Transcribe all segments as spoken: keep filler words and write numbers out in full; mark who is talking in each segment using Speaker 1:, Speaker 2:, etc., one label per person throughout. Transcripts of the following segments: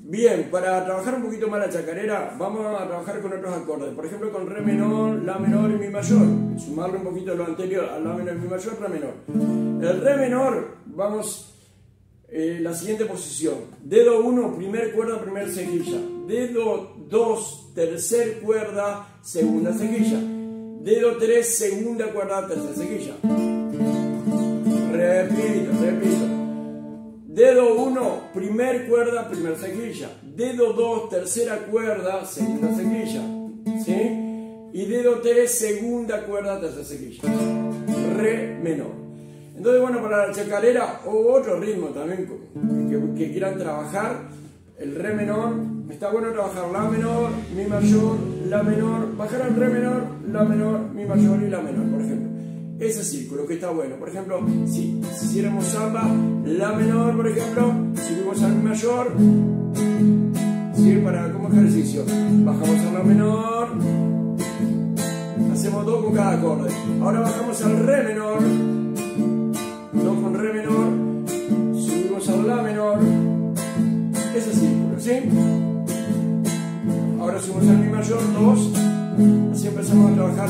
Speaker 1: Bien, para trabajar un poquito más la chacarera, vamos a trabajar con otros acordes. Por ejemplo, con re menor, la menor y mi mayor. Sumarle un poquito lo anterior a la menor y mi mayor, re menor. El re menor, vamos, eh, la siguiente posición. Dedo uno, primer cuerda, primer cejilla. Dedo dos, tercer cuerda, segunda cejilla. Dedo tres, segunda cuerda, tercera cejilla. Repito, repito. Dedo uno, primer cuerda, primer cejilla. Dedo dos, tercera cuerda, segunda cejilla. ¿Sí? Y dedo tres, segunda cuerda, tercera cejilla. Re menor. Entonces, bueno, para la chacarera o otro ritmo también que, que quieran trabajar, el re menor, está bueno trabajar la menor, mi mayor, la menor, bajar al re menor, la menor, mi mayor y la menor, por ejemplo. Ese círculo que está bueno. Por ejemplo, si, si hiciéramos samba, la menor, por ejemplo, subimos al mi mayor, ¿sí? Para como ejercicio, bajamos a la menor, hacemos dos con cada acorde. Ahora bajamos al re menor, dos con re menor, subimos a la menor, ese círculo, ¿sí? Ahora subimos al mi mayor, dos, así empezamos a trabajar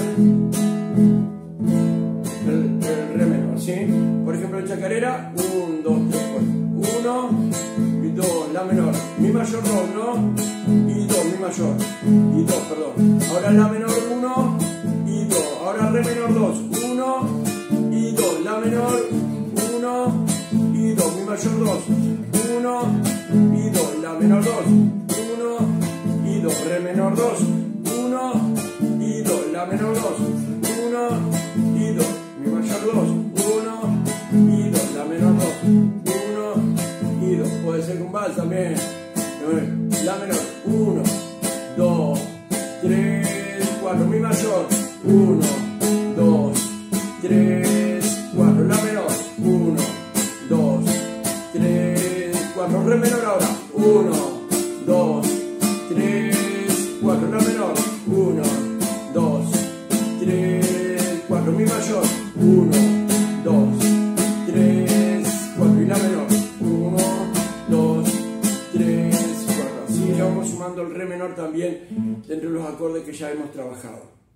Speaker 1: El, el re menor, ¿sí? Por ejemplo, en chacarera, uno, dos, tres, cuatro. uno y dos, la menor. Mi mayor dos, ¿no? Y dos, mi mayor. Y dos, perdón. Ahora la menor uno y dos. Ahora re menor dos, uno y dos. La menor uno y dos. Mi mayor dos, uno y dos. La menor dos, uno y dos. Re menor dos, uno y dos. La menor dos, uno y dos. Mi mayor dos, uno y dos, la menor dos, uno y dos. Puede ser con vals también. La menor, uno, dos, tres, cuatro. Mi mayor, uno, dos, tres, cuatro. La menor, uno, dos, tres, cuatro. Re menor ahora, uno, dos, tres, cuatro. La menor, uno, dos, tres, cuatro. Mi mayor, uno, dos, tres, cuatro. Y la menor, uno, dos, tres, cuatro. Así ya vamos sumando el re menor también dentro de los acordes que ya hemos trabajado.